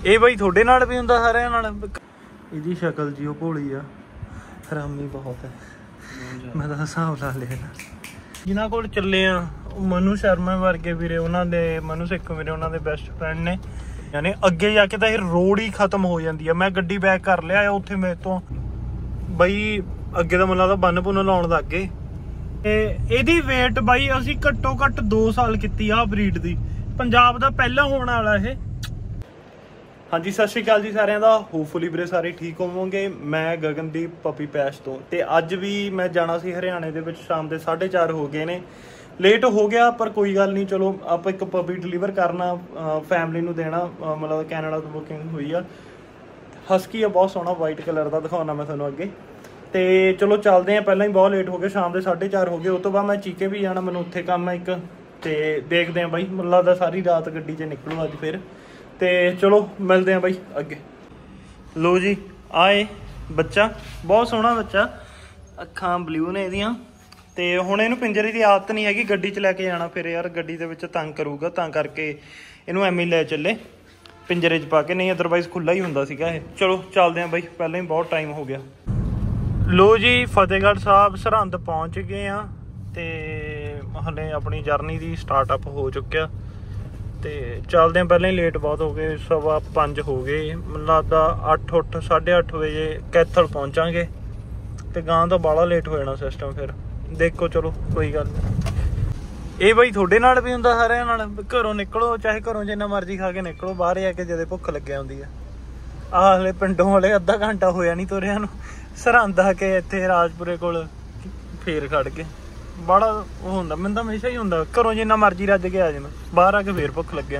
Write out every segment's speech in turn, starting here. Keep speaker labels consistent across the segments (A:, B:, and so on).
A: ਇਹ ਬਾਈ ਤੁਹਾਡੇ ਨਾਲ ਵੀ ਹੁੰਦਾ ਸਾਰਿਆਂ ਨਾਲ? ਇਹਦੀ ਸ਼ਕਲ ਜੀ ਉਹ ਭੋਲੀ ਆ, ਹਰਾਮੀ ਬਹੁਤ ਹੈ। ਮੈਂ ਤਾਂ ਹਿਸਾਬ ਲਾ ਲਿਆ ਜਿਨ੍ਹਾਂ ਕੋਲ ਚੱਲੇ ਆ ਮਨੂ ਸ਼ਰਮਾ ਵਰਗੇ ਵੀਰੇ, ਉਹਨਾਂ ਦੇ ਮਨੂ ਸਿੱਖ ਵੀਰੇ ਉਹਨਾਂ ਦੇ ਬੈਸਟ ਫਰੈਂਡ ਨੇ। ਯਾਨੀ ਅੱਗੇ ਜਾ ਕੇ ਤਾਂ ਇਹ ਰੋਡ ਹੀ ਖਤਮ ਹੋ ਜਾਂਦੀ ਆ। ਮੈਂ ਗੱਡੀ ਬੈਕ ਕਰ ਲਿਆ ਉੱਥੇ ਮੇਰੇ ਤੋਂ ਬਈ ਅੱਗੇ ਤਾਂ ਮੈਨੂੰ ਲੱਗਦਾ ਬੰਨ ਪੁੰਨ ਲਾਉਣ ਲੱਗ ਗਏ। ਤੇ ਇਹਦੀ ਵੇਟ ਬਾਈ ਅਸੀਂ ਘੱਟੋ ਘੱਟ 2 ਸਾਲ ਕੀਤੀ ਆ ਬਰੀਡ ਦੀ। ਪੰਜਾਬ ਦਾ ਪਹਿਲਾ ਹੋਣ ਵਾਲਾ ਇਹ। ਹਾਂਜੀ ਸਤਿ ਸ਼੍ਰੀ ਅਕਾਲ ਜੀ ਸਾਰਿਆਂ ਦਾ। ਹੋਪਫੁਲੀ ਵੀਰੇ ਸਾਰੇ ਠੀਕ ਹੋਵੋਗੇ। ਮੈਂ ਗਗਨਦੀਪ ਪੱਪੀ ਪੈਸ਼ ਤੋਂ। ਤੇ ਅੱਜ ਵੀ ਮੈਂ ਜਾਣਾ ਸੀ ਹਰਿਆਣੇ ਦੇ ਵਿੱਚ। ਸ਼ਾਮ ਦੇ 4:30 ਹੋ ਗਏ ਨੇ, ਲੇਟ ਹੋ ਗਿਆ ਪਰ ਕੋਈ ਗੱਲ ਨਹੀਂ। ਚਲੋ ਆਪਾਂ ਇੱਕ ਪੱਪੀ ਡਿਲੀਵਰ ਕਰਨਾ, ਫੈਮਿਲੀ ਨੂੰ ਦੇਣਾ। ਮਤਲਬ ਕੈਨੇਡਾ ਤੋਂ ਬੁਕਿੰਗ ਹੋਈ ਆ। ਹਸਕੀ ਆ, ਬਹੁਤ ਸੋਹਣਾ ਵਾਈਟ ਕਲਰ ਦਾ, ਦਿਖਾਉਣਾ ਮੈਂ ਤੁਹਾਨੂੰ ਅੱਗੇ। ਤੇ ਚਲੋ ਚੱਲਦੇ ਆ। ਪਹਿਲਾਂ ਹੀ ਬਹੁਤ ਲੇਟ ਹੋ ਗਏ, ਸ਼ਾਮ ਦੇ 4:30 ਹੋ ਗਏ। ਉਸ ਤੋਂ ਬਾਅਦ ਮੈਂ ਚੀਕੇ ਵੀ ਜਾਣਾ, ਮੈਨੂੰ ਉੱਥੇ ਕੰਮ ਹੈ ਇੱਕ। ਤੇ ਦੇਖਦੇ ਆ ਬਾਈ, ਮੈਨੂੰ ਲੱਗਦਾ ਸਾਰੀ ਰਾਤ ਗੱਡੀ 'ਚ ਨਿਕਲੂ ਅੱਜ ਫਿਰ। ਤੇ ਚਲੋ ਮਿਲਦੇ ਆ ਬਾਈ ਅੱਗੇ। ਲੋ ਜੀ ਆਏ ਬੱਚਾ, ਬਹੁਤ ਸੋਹਣਾ ਬੱਚਾ, ਅੱਖਾਂ ਬਲੂ ਨੇ ਇਹਦੀਆਂ। ਤੇ ਹੁਣ ਇਹਨੂੰ ਪਿੰਜਰੇ ਦੀ ਆਦਤ ਨਹੀਂ ਹੈਗੀ, ਗੱਡੀ 'ਚ ਲੈ ਕੇ ਜਾਣਾ ਫਿਰ ਯਾਰ ਗੱਡੀ ਦੇ ਵਿੱਚ ਤੰਗ ਕਰੂਗਾ, ਤਾਂ ਕਰਕੇ ਇਹਨੂੰ ਐਵੇਂ ਲੈ ਚੱਲੇ ਪਿੰਜਰੇ 'ਚ ਪਾ ਕੇ, ਨਹੀਂ ਅਦਰਵਾਈਜ਼ ਖੁੱਲ੍ਹਾ ਹੀ ਹੁੰਦਾ ਸੀਗਾ ਇਹ। ਚਲੋ ਚੱਲਦੇ ਆ ਬਾਈ, ਪਹਿਲਾਂ ਹੀ ਬਹੁਤ ਟਾਈਮ ਹੋ ਗਿਆ। ਲੋ ਜੀ ਫਤਿਹਗੜ੍ਹ ਸਾਹਿਬ ਸਰਹੰਦ ਪਹੁੰਚ ਗਏ ਆ। ਤੇ ਹਲੇ ਆਪਣੀ ਜਰਨੀ ਦੀ ਸਟਾਰਟਅਪ ਹੋ ਚੁੱਕਿਆ। ਤੇ ਚੱਲਦੇ ਆ, ਪਹਿਲਾਂ ਹੀ ਲੇਟ ਬਹੁਤ ਹੋ ਗਏ, 5:15 ਹੋ ਗਏ। ਮੈਨੂੰ ਲੱਗਦਾ 8:30 ਵਜੇ ਕੈਥਲ ਪਹੁੰਚਾਂਗੇ। ਤੇ ਗਾਂ ਤਾਂ ਬਾਹਲਾ ਲੇਟ ਹੋ ਜਾਣਾ ਸਿਸਟਮ ਫਿਰ। ਦੇਖੋ ਚਲੋ ਕੋਈ ਗੱਲ ਨਹੀਂ। ਇਹ ਬਾਈ ਤੁਹਾਡੇ ਨਾਲ ਵੀ ਹੁੰਦਾ ਸਾਰਿਆਂ ਨਾਲ? ਘਰੋਂ ਨਿਕਲੋ, ਚਾਹੇ ਘਰੋਂ ਜਿੰਨਾ ਮਰਜ਼ੀ ਖਾ ਕੇ ਨਿਕਲੋ, ਬਾਹਰ ਜਾ ਕੇ ਜਦੋਂ ਭੁੱਖ ਲੱਗਿਆ ਹੁੰਦੀ ਆ। ਆਹ ਹਲੇ ਪਿੰਡੋਂ ਵਾਲੇ ਅੱਧਾ ਘੰਟਾ ਹੋਇਆ ਨਹੀਂ ਤੁਰਿਆਂ ਨੂੰ, ਸਰਹੰਦ ਆ ਕੇ ਇੱਥੇ ਰਾਜਪੁਰੇ ਕੋਲ ਫੇਰ ਖੜ ਕੇ। ਬੜਾ ਉਹ ਹੁੰਦਾ ਮੈਨੂੰ ਤਾਂ ਹਮੇਸ਼ਾ ਹੀ ਹੁੰਦਾ, ਘਰੋਂ ਜਿੰਨਾ ਮਰਜ਼ੀ ਰੱਜ ਕੇ ਆ ਜਾਣਾ, ਬਾਹਰ ਆ ਕੇ ਫੇਰ ਭੁੱਖ ਲੱਗਿਆ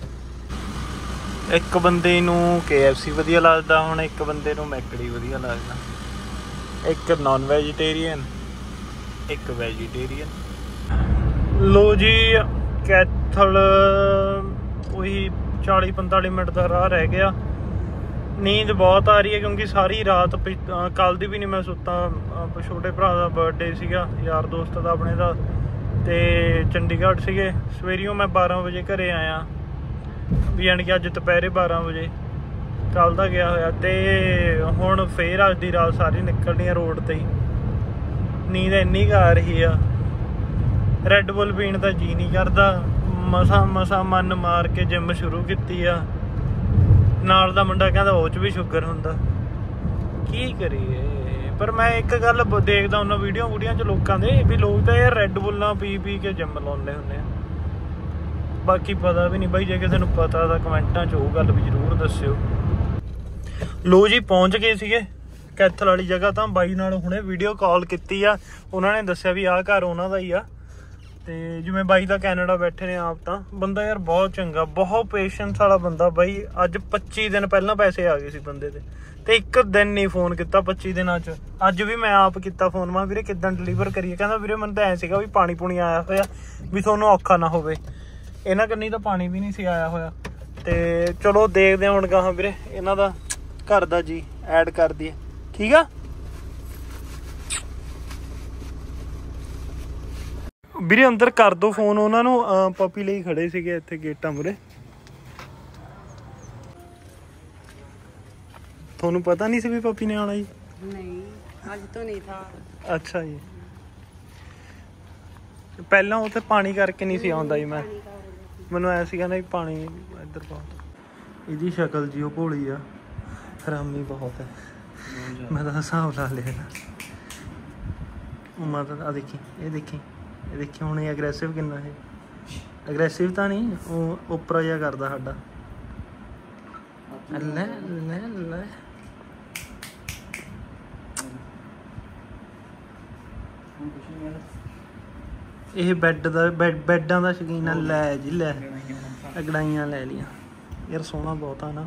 A: ਹੁੰਦੀ। ਇੱਕ ਬੰਦੇ ਨੂੰ KFC ਵਧੀਆ ਲੱਗਦਾ, ਹੁਣ ਇੱਕ ਬੰਦੇ ਨੂੰ ਮੈਕਡੀ ਵਧੀਆ ਲੱਗਦਾ। ਇੱਕ ਨੋਨ ਵੈਜੀਟੇਰੀਅਨ, ਇੱਕ ਵੈਜੀਟੇਰੀਅਨ। ਲੋ ਜੀ ਕੈਥਲ ਉਹੀ 40-45 ਮਿੰਟ ਦਾ ਰਾਹ ਰਹਿ ਗਿਆ। ਨੀਂਦ ਬਹੁਤ ਆ ਰਹੀ ਹੈ ਕਿਉਂਕਿ ਸਾਰੀ ਰਾਤ ਕੱਲ੍ਹ ਦੀ ਵੀ ਨਹੀਂ ਮੈਂ ਸੁੱਤਾ। ਛੋਟੇ ਭਰਾ ਦਾ ਬਰਥਡੇ ਸੀਗਾ, ਯਾਰ ਦੋਸਤ ਦਾ ਆਪਣੇ ਦਾ। ਤੇ ਚੰਡੀਗੜ੍ਹ ਸੀਗੇ। ਸਵੇਰੀਓ ਮੈਂ 12 ਵਜੇ ਘਰੇ ਆਇਆ, ਵੀ ਯਾਨੀ ਕਿ ਅੱਜ ਦੁਪਹਿਰੇ 12 ਵਜੇ ਕੱਲ੍ਹ ਦਾ ਗਿਆ ਹੋਇਆ। ਤੇ ਹੁਣ ਫੇਰ ਅੱਜ ਦੀ ਰਾਤ ਸਾਰੀ ਨਿਕਲਣੀ ਆ ਰੋਡ 'ਤੇ ਹੀ। ਨੀਂਦ ਇੰਨੀ ਕੁ ਆ ਰਹੀ ਆ, ਰੈੱਡ ਬੁੱਲ ਪੀਣ ਦਾ ਜੀਅ ਨਹੀਂ ਕਰਦਾ। ਮਸਾਂ ਮਨ ਮਾਰ ਕੇ ਜਿੰਮ ਸ਼ੁਰੂ ਕੀਤੀ ਆ। ਨਾਲ ਦਾ ਮੁੰਡਾ ਕਹਿੰਦਾ ਉਹ 'ਚ ਵੀ ਸ਼ੂਗਰ ਹੁੰਦਾ, ਕੀ ਕਰੀਏ। ਪਰ ਮੈਂ ਇੱਕ ਗੱਲ ਦੇਖਦਾ ਹੁੰਦਾ ਵੀਡੀਓ 'ਚ ਲੋਕਾਂ ਦੇ, ਵੀ ਲੋਕ ਤਾਂ ਯਾਰ ਰੈੱਡ ਬੁੱਲਾਂ ਪੀ ਕੇ ਜਿੰਮ ਲਾਉਂਦੇ ਹੁੰਦੇ ਆ। ਬਾਕੀ ਪਤਾ ਵੀ ਨਹੀਂ ਬਾਈ, ਜੇ ਕਿਸੇ ਨੂੰ ਪਤਾ ਤਾਂ ਕਮੈਂਟਾਂ 'ਚ ਉਹ ਗੱਲ ਵੀ ਜ਼ਰੂਰ ਦੱਸਿਓ। ਲੋ ਜੀ ਪਹੁੰਚ ਗਏ ਸੀਗੇ ਕੈਥਲ ਵਾਲੀ ਜਗ੍ਹਾ। ਤਾਂ ਬਾਈ ਨਾਲ ਹੁਣੇ ਵੀਡੀਓ ਕਾਲ ਕੀਤੀ ਆ, ਉਹਨਾਂ ਨੇ ਦੱਸਿਆ ਵੀ ਆਹ ਘਰ ਉਹਨਾਂ ਦਾ ਹੀ ਆ। ਤੇ ਜਿਵੇਂ ਬਾਈ ਦਾ ਕੈਨੇਡਾ ਬੈਠੇ ਨੇ ਆਪ, ਤਾਂ ਬੰਦਾ ਯਾਰ ਬਹੁਤ ਚੰਗਾ, ਬਹੁਤ ਪੇਸ਼ੈਂਸ ਵਾਲਾ ਬੰਦਾ ਬਾਈ। ਅੱਜ 25 ਦਿਨ ਪਹਿਲਾਂ ਪੈਸੇ ਆ ਗਏ ਸੀ ਬੰਦੇ ਦੇ, ਤੇ ਇੱਕ ਦਿਨ ਨਹੀਂ ਫੋਨ ਕੀਤਾ 25 ਦਿਨਾਂ 'ਚ। ਅੱਜ ਵੀ ਮੈਂ ਆਪ ਕੀਤਾ ਫੋਨ, ਮੈਂ ਵੀਰੇ ਕਿੱਦਾਂ ਡਿਲੀਵਰ ਕਰੀਏ? ਕਹਿੰਦਾ ਵੀਰੇ ਮੈਨੂੰ ਤਾਂ ਐਂ ਸੀਗਾ ਵੀ ਪਾਣੀ ਪੂਣੀ ਆਇਆ ਹੋਇਆ, ਵੀ ਤੁਹਾਨੂੰ ਔਖਾ ਨਾ ਹੋਵੇ। ਇਹਨਾਂ ਕੰਨੀ ਤਾਂ ਪਾਣੀ ਵੀ ਨਹੀਂ ਸੀ ਆਇਆ ਹੋਇਆ। ਤੇ ਚਲੋ ਦੇਖਦੇ ਹੁਣ ਗਾਹਾਂ ਵੀਰੇ ਇਹਨਾਂ ਦਾ ਘਰ ਦਾ ਜੀ ਐਡ ਕਰ ਦਈਏ, ਠੀਕ ਆ ਵੀਰੇ? ਅੰਦਰ ਕਰ ਦੋ ਫੋਨ ਉਹਨਾਂ ਨੂੰ, ਪੱਪੀ ਲਈ ਖੜੇ ਸੀਗੇ ਇੱਥੇ ਗੇਟਾਂ ਮੂਹਰੇ। ਤੁਹਾਨੂੰ ਪਤਾ ਨਹੀਂ ਸੀ ਵੀ ਪੱਪੀ ਨੇ ਆਉਣਾ ਜੀ?
B: ਨਹੀਂ, ਅੱਜ ਤੋਂ ਨਹੀਂ ਥਾ।
A: ਅੱਛਾ ਜੀ, ਪਹਿਲਾਂ ਉੱਥੇ ਪਾਣੀ ਕਰਕੇ ਨਹੀਂ ਸੀ ਆਉਂਦਾ ਜੀ। ਮੈਨੂੰ ਐ ਸੀਗਾ ਨਾ ਵੀ ਪਾਣੀ ਇੱਧਰ ਬਹੁਤ। ਇਹਦੀ ਸ਼ਕਲ ਜੀ ਉਹ ਭੋਲੀ ਆ, ਹਰਾਮੀ ਬਹੁਤ ਹੈ। ਮੈਂ ਤਾਂ ਹਿਸਾਬ ਲਾ ਲਿਆ ਨਾ। ਮੈਂ ਤਾਂ ਆ ਦੇਖੀ, ਇਹ ਦੇਖੀ ਹੁਣ ਇਹ ਅਗਰੈਸਿਵ ਕਿੰਨਾ ਹੈ। ਅਗਰੈਸਿਵ ਤਾਂ ਨਹੀਂ, ਉਹ ਉੱਪਰ ਜਿਹਾ ਕਰਦਾ ਸਾਡਾ। ਲੈ ਲੈ ਲੈ ਇਹ ਬੈੱਡਾਂ ਦਾ ਸ਼ੌਕੀਨ ਆ। ਲੈ ਜੀ ਲੈ, ਅਗੜਾਈਆਂ ਲੈ ਲਈਆਂ ਯਾਰ। ਸੋਹਣਾ ਬਹੁਤ ਆ ਨਾ,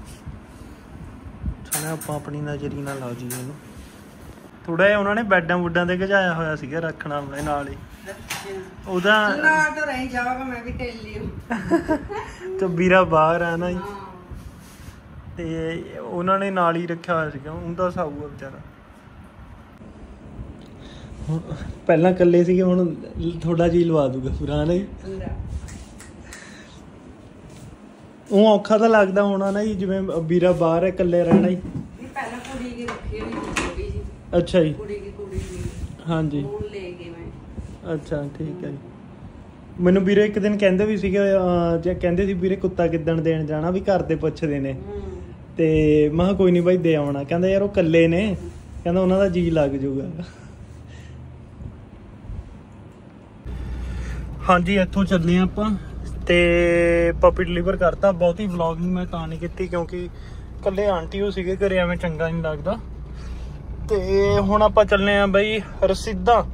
A: ਸੋਹਣਾ। ਆਪਾਂ ਆਪਣੀ ਨਜ਼ਰੀ ਨਾਲ ਲਾਓ ਜੀ ਇਹਨੂੰ। ਥੋੜਾ ਜਿਹਾ ਉਹਨਾਂ ਨੇ ਬੈੱਡਾਂ ਬੁੱਡਾਂ ਤੇ ਗਜਾਇਆ ਹੋਇਆ ਸੀਗਾ, ਰੱਖਣਾ ਆਪਣੇ ਨਾਲ ਹੀ ਉਹਦਾ। ਤੇ ਵੀਰਾ ਬਾਹਰ ਆ ਨਾ ਜੀ, ਤੇ ਉਹਨਾਂ ਨੇ ਨਾਲ ਹੀ ਰੱਖਿਆ ਹੋਇਆ ਸੀਗਾ। ਉਹਦਾ ਸਾਊ ਆ ਵਿਚਾਰਾ। ਪਹਿਲਾਂ ਇਕੱਲੇ ਸੀਗੇ, ਹੁਣ ਥੋੜਾ ਜਿਹੀ ਲਵਾ ਦੂਗਾ ਪੂਰਾ ਨਾ ਜੀ। ਉਹ ਔਖਾ ਤਾਂ ਲੱਗਦਾ ਹੋਣਾ ਨਾ ਜੀ, ਜਿਵੇਂ ਵੀਰਾ ਬਾਹਰ ਹੈ, ਇਕੱਲੇ ਰਹਿਣਾ ਜੀ।
B: ਪਹਿਲਾਂ ਕੁੜੀ ਕੀ ਰੱਖੀ ਹੋਈ ਸੀ ਛੋਟੀ ਜੀ।
A: ਅੱਛਾ ਜੀ।
B: ਕੁੜੀ ਸੀ
A: ਹਾਂਜੀ
B: ਹੁਣ ਲੈ ਗਏ ਮੈਂ।
A: ਅੱਛਾ ਠੀਕ ਹੈ ਜੀ। ਮੈਨੂੰ ਵੀਰੇ ਇੱਕ ਦਿਨ ਕਹਿੰਦੇ ਵੀ ਸੀਗੇ, ਜੇ ਕਹਿੰਦੇ ਸੀ ਵੀਰੇ ਕੁੱਤਾ ਕਿੱਦਣ ਦੇਣ ਜਾਣਾ, ਵੀ ਘਰ ਦੇ ਪੁੱਛਦੇ ਨੇ, ਤੇ ਮੈਂ ਕਿਹਾ ਕੋਈ ਨਹੀਂ ਬਾਈ ਦੇ ਆਉਣਾ। ਕਹਿੰਦਾ ਯਾਰ ਉਹ ਇਕੱਲੇ ਨੇ, ਕਹਿੰਦਾ ਉਹਨਾਂ ਦਾ ਜੀ ਲੱਗ ਜਾਊਗਾ। ਹਾਂਜੀ ਇੱਥੋਂ ਚੱਲੇ ਆਪਾਂ, ਤੇ ਪਪੀ ਡਿਲੀਵਰ ਕਰਤਾ। ਬਹੁਤੀ ਵਲੌਗਿੰਗ ਮੈਂ ਤਾਂ ਨਹੀਂ ਕੀਤੀ ਕਿਉਂਕਿ ਇਕੱਲੇ ਆਂਟੀ ਉਹ ਸੀਗੇ ਘਰੇ, ਐਵੇਂ ਚੰਗਾ ਨਹੀਂ ਲੱਗਦਾ। ਤੇ ਹੁਣ ਆਪਾਂ ਚੱਲੇ ਆ ਬਈ ਰਸੀਦਾਂ।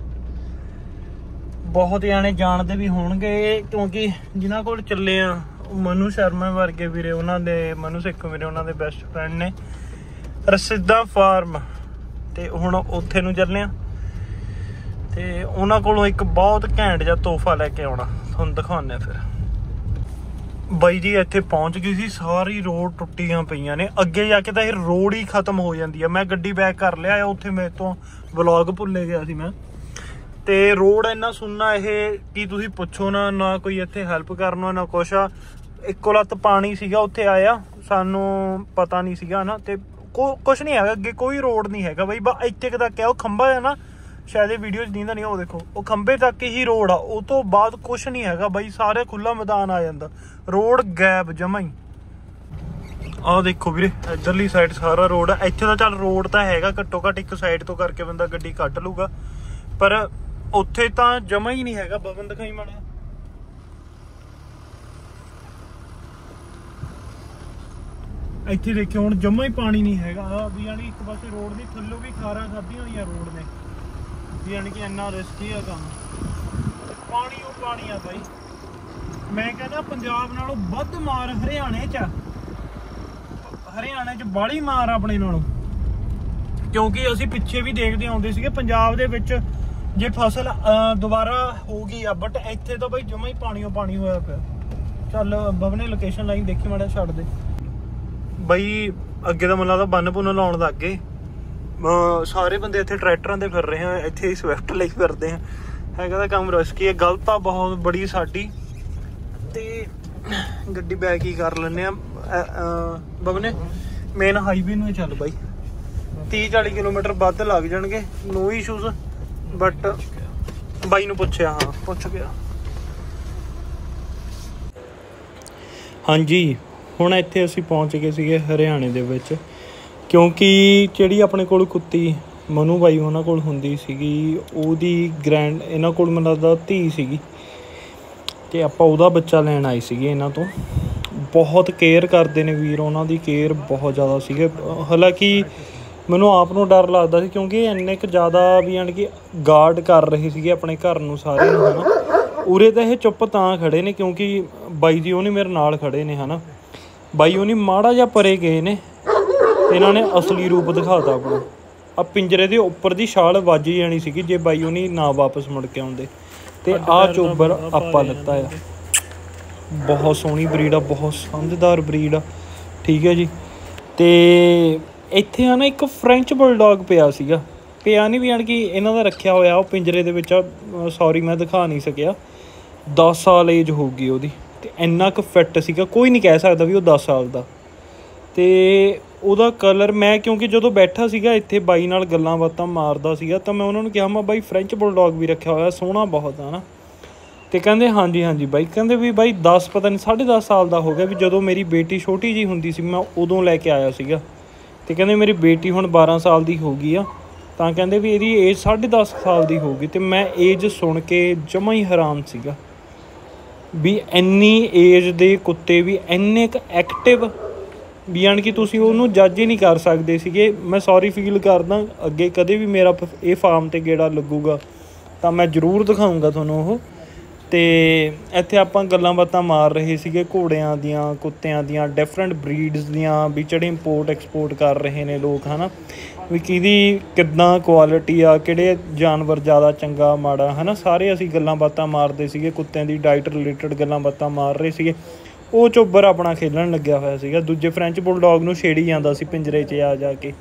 A: ਬਹੁਤ ਜਾਣੇ ਜਾਣਦੇ ਵੀ ਹੋਣਗੇ ਕਿਉਂਕਿ ਜਿਨ੍ਹਾਂ ਕੋਲ ਚੱਲੇ ਆ ਮਨੂ ਸ਼ਰਮਾ ਵਰਗੇ ਵੀਰੇ, ਉਹਨਾਂ ਦੇ ਮਨੂ ਸਿੱਖ ਵੀਰੇ, ਉਹਨਾਂ ਦੇ ਬੈਸਟ ਫਰੈਂਡ ਨੇ ਰਸੀਦਾਂ ਫਾਰਮ। ਤੇ ਹੁਣ ਉੱਥੇ ਨੂੰ ਚੱਲੇ ਆ, ਤੇ ਉਹਨਾਂ ਕੋਲੋਂ ਇੱਕ ਬਹੁਤ ਘੈਂਟ ਜਿਹਾ ਤੋਹਫਾ ਲੈ ਕੇ ਆਉਣਾ, ਤੁਹਾਨੂੰ ਦਿਖਾਉਂਦੇ ਫਿਰ। ਬਾਈ ਜੀ ਇੱਥੇ ਪਹੁੰਚ ਗਈ ਸੀ, ਸਾਰੀ ਰੋਡ ਟੁੱਟੀਆਂ ਪਈਆਂ ਨੇ, ਅੱਗੇ ਜਾ ਕੇ ਤਾਂ ਇਹ ਰੋਡ ਹੀ ਖਤਮ ਹੋ ਜਾਂਦੀ ਆ। ਮੈਂ ਗੱਡੀ ਬੈਕ ਕਰ ਲਿਆ, ਉੱਥੇ ਮੇਰੇ ਤੋਂ ਵਲੌਗ ਭੁੱਲੇ ਗਿਆ ਸੀ ਮੈਂ। ਤੇ ਰੋਡ ਇੰਨਾ ਸੁੰਨਾ ਇਹ ਕੀ ਤੁਸੀਂ ਪੁੱਛੋ ਨਾ ਕੋਈ ਇੱਥੇ ਹੈਲਪ ਕਰਨਾ ਨਾ ਕੁਛ ਆ। ਇੱਕੋ ਲੱਤ ਪਾਣੀ ਸੀਗਾ ਉੱਥੇ ਆਇਆ, ਸਾਨੂੰ ਪਤਾ ਨਹੀਂ ਸੀਗਾ ਨਾ, ਤੇ ਕੁਛ ਨਹੀਂ ਹੈਗਾ ਅੱਗੇ, ਕੋਈ ਰੋਡ ਨਹੀਂ ਹੈਗਾ ਬਾਈ। ਇੱਥੇ ਤੱਕ ਉਹ ਖੰਭਾ ਹੈ ਨਾ, ਸ਼ਾਇਦ ਇਹ ਵੀਡੀਓ 'ਚ ਦਿਖਦਾ ਨਹੀਂ, ਉਹ ਦੇਖੋ ਉਹ ਖੰਭੇ ਤੱਕ ਹੀ ਰੋਡ ਆ, ਉਹ ਤੋਂ ਬਾਅਦ ਕੁਛ ਨਹੀਂ ਹੈਗਾ ਬਾਈ। ਸਾਰੇ ਖੁੱਲਾ ਮੈਦਾਨ ਆ ਜਾਂਦਾ, ਰੋਡ ਗੈਪ ਜਮਾ ਹੀ। ਆਹ ਦੇਖੋ ਵੀਰੇ ਇੱਧਰਲੀ ਸਾਈਡ ਸਾਰਾ ਰੋਡ ਆ। ਇੱਥੇ ਤਾਂ ਚੱਲ ਰੋਡ ਤਾਂ ਹੈਗਾ, ਘੱਟੋ ਘੱਟ ਇੱਕ ਸਾਈਡ ਤੋਂ ਕਰਕੇ ਬੰਦਾ ਗੱਡੀ ਕੱਢ ਲੂਗਾ, ਪਰ ਉੱਥੇ ਤਾਂ ਜਮਾ ਹੀ ਨਹੀਂ ਹੈਗਾ। ਬਵਨ ਦਿਖਾਈ ਮਾੜਾ, ਇੱਥੇ ਦੇਖਿਓ ਹੁਣ ਜਮਾ ਹੀ ਪਾਣੀ ਨਹੀਂ ਹੈਗਾ ਵੀ, ਯਾਨੀ ਇੱਕ ਪਾਸੇ ਰੋਡ ਦੀ ਥੱਲੋਂ ਵੀ ਖਾਰਾਂ ਖਾਧੀਆਂ ਹੋਈਆਂ ਰੋਡ ਨੇ ਵੀ, ਯਾਨੀ ਕਿ ਇੰਨਾ ਰਿਸਕੀ ਆ ਕੰਮ। ਪਾਣੀ ਉਹ ਪਾਣੀ ਆ ਬਾਈ। ਮੈਂ ਕਹਿੰਦਾ ਪੰਜਾਬ ਨਾਲੋਂ ਵੱਧ ਮਾਰ ਹਰਿਆਣੇ 'ਚ, ਹਰਿਆਣੇ 'ਚ ਬਾਹਲੀ ਮਾਰ ਆਪਣੇ ਨਾਲੋਂ, ਕਿਉਂਕਿ ਅਸੀਂ ਪਿੱਛੇ ਵੀ ਦੇਖਦੇ ਆਉਂਦੇ ਸੀਗੇ ਪੰਜਾਬ ਦੇ ਵਿੱਚ ਜੇ ਫਸਲ ਦੁਬਾਰਾ ਹੋ ਗਈ ਆ, ਬਟ ਇੱਥੇ ਤਾਂ ਬਾਈ ਜਮਾ ਹੀ ਪਾਣੀਓ ਪਾਣੀ ਹੋਇਆ ਪਿਆ। ਚੱਲ ਬਵਨੇ ਲੋਕੇਸ਼ਨ ਲਾਈਨ ਦੇਖੀ ਮਾੜਾ, ਛੱਡ ਦੇ ਬਾਈ। ਅੱਗੇ ਤਾਂ ਮੈਨੂੰ ਲੱਗਦਾ ਬੰਨ ਪੁੰਨ ਲਾਉਣ ਲੱਗ ਗਏ ਸਾਰੇ ਬੰਦੇ, ਇੱਥੇ ਟਰੈਕਟਰਾਂ ਦੇ ਫਿਰ ਰਹੇ ਆ, ਇੱਥੇ ਸਵਿਫਟ ਲਈ ਫਿਰਦੇ ਆ। ਹੈਗਾ ਤਾਂ ਕੰਮ ਰਿਸਕੀ ਹੈ, ਗਲਤ ਆ ਬਹੁਤ ਬੜੀ ਸਾਡੀ। ਤੇ ਗੱਡੀ ਬੈਕ ਹੀ ਕਰ ਲੈਂਦੇ ਆ ਬਵਨੇ, ਮੇਨ ਹਾਈਵੇ ਨੂੰ ਚੱਲ ਬਾਈ। 30-40 ਕਿਲੋਮੀਟਰ ਵੱਧ ਲੱਗ ਜਾਣਗੇ, ਨੋ ਇਸ਼ੂਜ਼। ਬਟ ਬਾਈ ਨੂੰ ਪੁੱਛਿਆ, ਹਾਂ ਪੁੱਛ ਗਿਆ। ਹਾਂਜੀ ਹੁਣ ਇੱਥੇ ਅਸੀਂ ਪਹੁੰਚ ਗਏ ਸੀਗੇ ਹਰਿਆਣੇ ਦੇ ਵਿੱਚ, ਕਿਉਂਕਿ ਜਿਹੜੀ ਆਪਣੇ ਕੋਲ ਕੁੱਤੀ ਮਨੂ ਬਾਈ ਉਹਨਾਂ ਕੋਲ ਹੁੰਦੀ ਸੀਗੀ, ਉਹਦੀ ਗ੍ਰੈਂਡ ਇਹਨਾਂ ਕੋਲ ਮੈਨੂੰ ਲੱਗਦਾ ਧੀ ਸੀਗੀ, ਤੇ ਆਪਾਂ ਉਹਦਾ ਬੱਚਾ ਲੈਣ ਆਏ ਸੀਗੇ ਇਹਨਾਂ ਤੋਂ। ਬਹੁਤ ਕੇਅਰ ਕਰਦੇ ਨੇ ਵੀਰ, ਉਹਨਾਂ ਦੀ ਕੇਅਰ ਬਹੁਤ ਜ਼ਿਆਦਾ ਸੀਗੇ। ਹਾਲਾਂਕਿ ਮੈਨੂੰ ਆਪ ਨੂੰ ਡਰ ਲੱਗਦਾ ਸੀ ਕਿਉਂਕਿ ਇੰਨੇ ਕੁ ਜ਼ਿਆਦਾ ਵੀ ਯਾਨੀ ਕਿ ਗਾਰਡ ਕਰ ਰਹੇ ਸੀਗੇ ਆਪਣੇ ਘਰ ਨੂੰ ਸਾਰੇ ਨੂੰ, ਹੈ ਨਾ। ਉਰੇ ਤਾਂ ਇਹ ਚੁੱਪ ਤਾਂ ਖੜੇ ਨੇ ਕਿਉਂਕਿ ਬਾਈ ਜੀ ਉਹ ਨਹੀਂ ਮੇਰੇ ਨਾਲ ਖੜੇ ਨੇ, ਹੈ ਨਾ। ਬਾਈ ਉਹ ਨਹੀਂ ਮਾੜਾ ਜਿਹਾ ਪਰੇ ਗਏ ਨੇ, ਇਹਨਾਂ ਨੇ ਅਸਲੀ ਰੂਪ ਦਿਖਾਤਾ ਆਪਣਾ। ਆ ਪਿੰਜਰੇ ਦੇ ਉੱਪਰ ਦੀ ਛਾਲ ਵੱਜ ਜਾਣੀ ਸੀਗੀ ਜੇ ਬਾਈ ਉਹ ਨਹੀਂ ਨਾ ਵਾਪਸ ਮੁੜ ਕੇ ਆਉਂਦੇ। ਤੇ ਆਹ ਚੋਬਰ ਆਪਾਂ ਲੱਤਾ ਆ, ਬਹੁਤ ਸੋਹਣੀ ਬਰੀਡ ਆ, ਬਹੁਤ ਸਮਝਦਾਰ ਬਰੀਡ ਆ, ਠੀਕ ਹੈ ਜੀ। ਤੇ ਇੱਥੇ ਆ ਨਾ ਇੱਕ ਫਰੈਂਚ ਬੁਲਡੌਗ ਪਿਆ ਨਹੀਂ ਵੀ ਯਾਨੀ ਕਿ ਇਹਨਾਂ ਦਾ ਰੱਖਿਆ ਹੋਇਆ ਉਹ ਪਿੰਜਰੇ ਦੇ ਵਿੱਚ। ਸੌਰੀ ਮੈਂ ਦਿਖਾ ਨਹੀਂ ਸਕਿਆ, 10 ਸਾਲ ਏਜ ਹੋ ਗਈ ਉਹਦੀ, ਤੇ ਇੰਨਾ ਕੁ ਫਿੱਟ ਸੀਗਾ, ਕੋਈ ਨਹੀਂ ਕਹਿ ਸਕਦਾ ਵੀ ਉਹ 10 ਸਾਲ ਦਾ। ਤੇ ਉਹਦਾ ਕਲਰ ਮੈਂ ਕਿਉਂਕਿ ਜਦੋਂ ਬੈਠਾ ਸੀਗਾ ਇੱਥੇ ਬਾਈ ਨਾਲ ਗੱਲਾਂ ਬਾਤਾਂ ਮਾਰਦਾ ਸੀਗਾ, ਤਾਂ ਮੈਂ ਉਹਨਾਂ ਨੂੰ ਕਿਹਾ ਮੈਂ ਬਾਈ ਫਰੈਂਚ ਬੁਲਡੌਗ ਵੀ ਰੱਖਿਆ ਹੋਇਆ, ਸੋਹਣਾ ਬਹੁਤ ਆ ਨਾ। ਤੇ ਕਹਿੰਦੇ ਹਾਂਜੀ ਬਾਈ, ਕਹਿੰਦੇ ਵੀ ਬਾਈ 10 ਪਤਾ ਨਹੀਂ 10.5 ਸਾਲ ਦਾ ਹੋ ਗਿਆ, ਵੀ ਜਦੋਂ ਮੇਰੀ ਬੇਟੀ ਛੋਟੀ ਜਿਹੀ ਹੁੰਦੀ ਸੀ ਮੈਂ ਉਦੋਂ ਲੈ ਕੇ ਆਇਆ ਸੀਗਾ। ਤੇ ਕਹਿੰਦੇ ਮੇਰੀ ਬੇਟੀ ਹੁਣ 12 ਸਾਲ ਦੀ ਹੋ ਗਈ ਆ, ਤਾਂ ਕਹਿੰਦੇ ਵੀ ਇਹਦੀ ਏਜ 10.5 ਸਾਲ ਦੀ ਹੋ ਗਈ। ਤੇ ਮੈਂ ਏਜ ਸੁਣ ਕੇ ਜਮਾ ਹੀ ਹੈਰਾਨ ਸੀਗਾ ਵੀ ਇੰਨੀ ਏਜ ਦੇ ਕੁੱਤੇ ਵੀ ਇੰਨੇ ਕੁ ਐਕਟਿਵ, ਵੀ ਯਾਨੀ ਕਿ ਤੁਸੀਂ ਉਹਨੂੰ ਜੱਜ ਹੀ ਨਹੀਂ ਕਰ ਸਕਦੇ ਸੀਗੇ। ਮੈਂ ਸੌਰੀ ਫੀਲ ਕਰਦਾ, ਅੱਗੇ ਕਦੇ ਵੀ ਮੇਰਾ ਇਹ ਫਾਰਮ 'ਤੇ ਗੇੜਾ ਲੱਗੂਗਾ ਤਾਂ ਮੈਂ ਜ਼ਰੂਰ ਦਿਖਾਊਂਗਾ ਤੁਹਾਨੂੰ ਉਹ। ਤੇ ਇੱਥੇ ਆਪਾਂ ਗੱਲਾਂ ਬਾਤਾਂ ਮਾਰ ਰਹੇ ਸੀਗੇ ਘੋੜਿਆਂ ਦੀਆਂ, ਕੁੱਤਿਆਂ ਦੀਆਂ, ਡਿਫਰੈਂਟ ਬਰੀਡਸ ਦੀਆਂ, ਵੀ ਜਿਹੜੇ ਇੰਪੋਰਟ ਐਕਸਪੋਰਟ ਕਰ ਰਹੇ ਨੇ ਲੋਕ, ਹੈ ਨਾ, ਵੀ ਕਿਹਦੀ ਕਿੱਦਾਂ ਕੁਆਲਿਟੀ ਆ, ਕਿਹੜੇ ਜਾਨਵਰ ਜ਼ਿਆਦਾ ਚੰਗਾ ਮਾੜਾ, ਹੈ ਨਾ। ਸਾਰੇ ਅਸੀਂ ਗੱਲਾਂ ਬਾਤਾਂ ਮਾਰਦੇ ਸੀਗੇ, ਕੁੱਤਿਆਂ ਦੀ ਡਾਈਟ ਰਿਲੇਟਡ ਗੱਲਾਂ ਬਾਤਾਂ ਮਾਰ ਰਹੇ ਸੀਗੇ। ਉਹ ਚੋਬਰ ਆਪਣਾ ਖੇਲਣ ਲੱਗਿਆ ਹੋਇਆ ਸੀਗਾ, ਦੂਜੇ ਫਰੈਂਚ ਬੁਲਡੌਗ ਨੂੰ ਛੇੜੀ ਜਾਂਦਾ ਸੀ ਪਿੰਜਰੇ 'ਚ ਜਾ ਕੇ।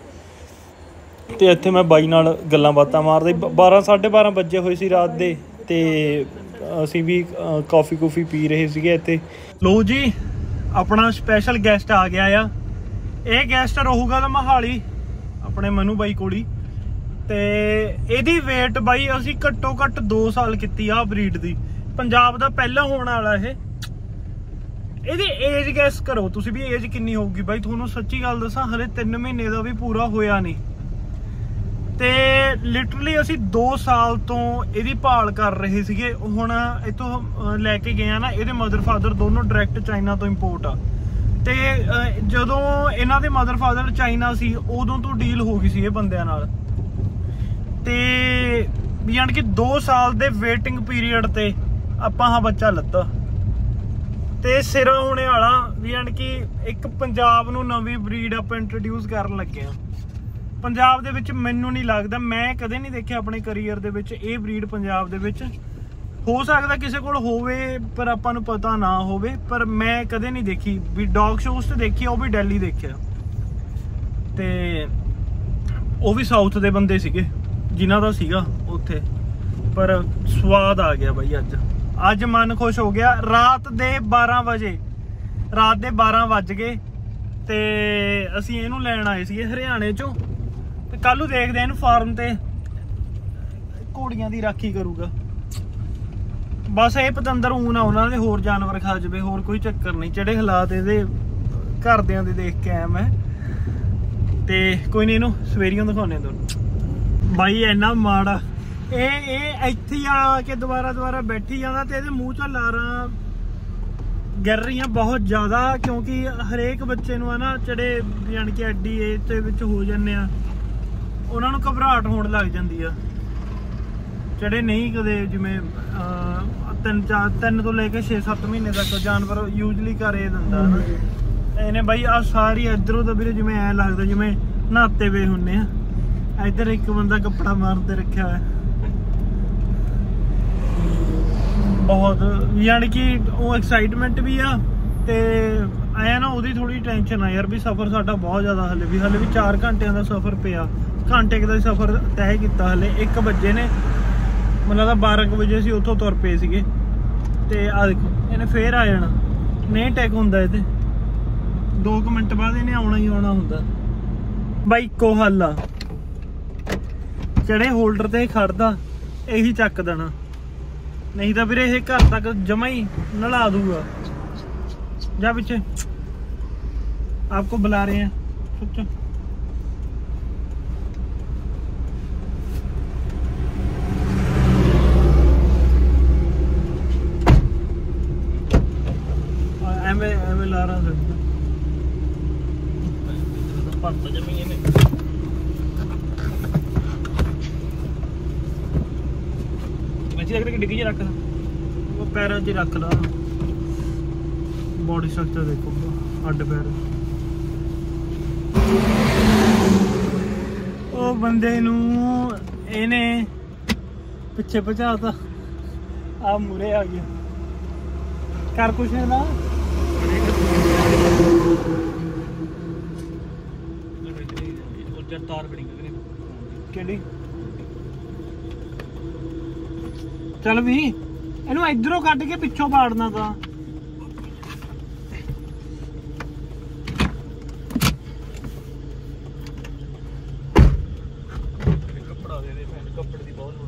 A: ਤੇ ਇੱਥੇ ਮੈਂ ਬਾਈ ਨਾਲ ਗੱਲਾਂ ਬਾਤਾਂ ਮਾਰਦੇ, 12-12:30 ਵੱਜੇ ਹੋਏ ਸੀ ਰਾਤ ਦੇ, ਤੇ ਅਸੀਂ ਵੀ ਕਾਫੀ ਪੀ ਰਹੇ ਸੀਗੇ ਇੱਥੇ। ਲੋ ਜੀ अपना स्पैशल गैसट आ गया आ। ये गैसट रहूगा तो मोहाली अपने मनु बाई कोली ते एदी वेट बाई असी घट्टो घट्ट 2 साल की आ ब्रीड दी। पंजाब दा पहला होने वाला है। एदी एज गैस करो तुसी भी एज किन्नी होगी बाई। तुहानू सच्ची गल दसां हले 3 महीने दा भी पूरा होया नहीं ते लिटरली असी 2 साल तो एदी भाल कर रहे सीगे। हुण इत्थों लैके गए ना, एदे मदर फादर दोनों डायरैक्ट चाइना तो इंपोर्ट आ ते जदों इन्हां दे मदर फादर चाइना सी उदों तो डील हो गई सी ये बंदियां नाल ते यानी कि 2 साल दे वेटिंग पीरियड ते आपां हा बच्चा लत्ता ते सिरा होने वाला। यानी कि एक पंजाब नूं नवीं ब्रीड आपां इंट्रोड्यूस करन लगे आ। पंजाब दे विच मैनूं नहीं लगदा, मैं कदे नहीं देखिया अपने करियर दे विच ये ब्रीड पंजाब दे विच। हो सकदा किसी कोल होवे पर आपां नूं पता ना होवे, पर मैं कदे नहीं देखी भी। डॉग शोज ते देखी, वो भी दिल्ली देखिया ते वो भी साउथ दे बंदे सीगे जिन्हां दा सीगा उत्थे। पर स्वाद आ गया भाई अज मन खुश हो गया। रात दे 12 बजे, रात दे 12 वज गए ते असीं इहनूं लैण आए सीगे हरियाणे चों ते कल नूं देखदे इहनूं फार्म ते घोड़ियां दी राखी करूगा। बस ये पतंदर ऊन आ उन्हां दे होर जानवर खा जावे, होर कोई चक्कर नहीं। ਜਿਹੜੇ हालात इहदे घरदियां दे देख के आया मैं ते कोई नहीं, इहनूं सवेरियों दिखाउने तुहानूं बाई। इन्ना माड़ा इत्थे आके दोबारा बैठी जाता तो ये मूँह चो लारा गिर रही बहुत ज़्यादा, क्योंकि हरेक बच्चे नूं है ना चढ़े यानी कि एडी एज दे हो जाने उन्होंने घबराहट होने लग जाती है। चढ़े नहीं कदे जिमें 3 तो लेके 6-7 महीने तक जानवर यूजली कर दिंदा है ना। इन्हें बई आ सारी इधरों तो भी जिमें ऐ लगता जिमें नहाते हुए होंने। इधर एक बंदा कपड़ा मारते रखा है बहुत, यानी कि वो एक्साइटमेंट भी आ ते आया ना ਉਹਦੀ थोड़ी टेंशन आ यार भी सफ़र साडा बहुत ज़्यादा हले भी 4 घंटिया का सफ़र पिया। घंटे का सफ़र तय किया हले 1 बजे ने, मतलब 12 बजे असीं उत्थों तुर पे सीगे ते आ देखो इन्हें फिर आ जाना। नहीं टैक हुंदा इहदे 2 मिनट बाद इन्हें आउणा ही आउणा हुंदा। बाई इक्को हल आ, चढ़े होल्डर ते खड़दा यही चक देना, नहीं तो फिर ये घर तक जमा ही नला दूंगा। जा पीछे, आपको बुला रहे हैं। सोचो एवं ला रहा भरता जमी में लग रहा डिग्गी रख वो पैरों च रख ला। बॉडी स्ट्रक्चर देखो, हड्ड पैर। वो बंदे नूं इहने पिछे पहुंचाता, आ मुरे आ गया। कर कुछ ना तार बड़ी केड़ी चल भी इनू इधरों कट के पिछों पाड़ना था। कपड़ा दे कपड़े की बहुत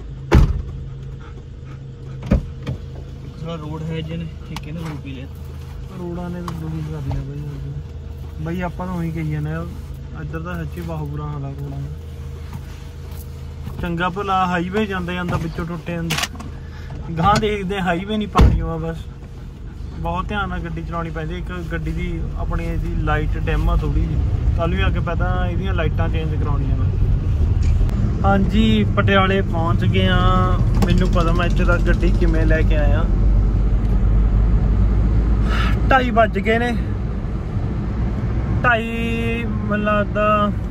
A: रोड है जिन्हें ठेके ने रोड पी लिया। रोड़ा ने तो दुखी कर लिया भाई। भाई आप तो वही कही जाने इधर तो सच्ची बहुत बुरा हाल है रोड़ा में। चंगा भला हाईवे जाता जाता पिछों टुटे जाता। गां देखते हाईवे नहीं पानी हुआ। बस बहुत ध्यान नाल गड्डी चलानी पैंदी। एक गड्डी दी अपनी इहदी लाइट डिम आ थोड़ी जी, कल भी आके पता इहदियां लाइटां चेंज कराउणियां मैं। हाँ जी पटियाले पहुंच गए हाँ। मैनू पता मैं इत्थे तक गड्डी किवें लैके आया। 2:30 बज गए ने। 2:30 मैनूं लगदा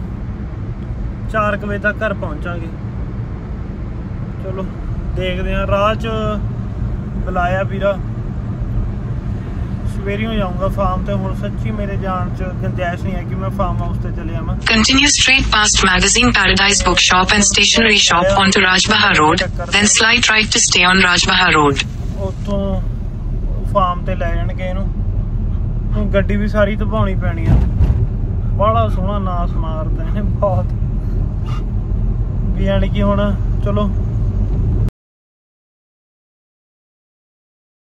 A: 4 बजे तक घर पहुंचांगे। चलो देखते हैं। राह च बुलाया वीरा, सवेरियों जाऊंगा फार्म ते। हुण सच्ची मेरे जान च गुंजाइश नहीं है कि मैं फार्म हाउस ते चले जावां।
C: Continue straight past Magazine Paradise Bookshop and Stationery Shop onto Rajbahar Road, then slide right to stay on Rajbahar Road.
A: उत्थों फार्म ते लै जाणगे इहनूं ਹੁਣ ਗੱਡੀ ਵੀ ਸਾਰੀ ਧਵਾਉਣੀ ਪੈਣੀ ਆ। ਬੜਾ ਸੋਹਣਾ ਨਾਸ ਮਾਰਦਾ ਇਹਨੇ ਬਹੁਤ ਵੀ, ਯਾਨੀ ਕਿ ਹੁਣ ਚਲੋ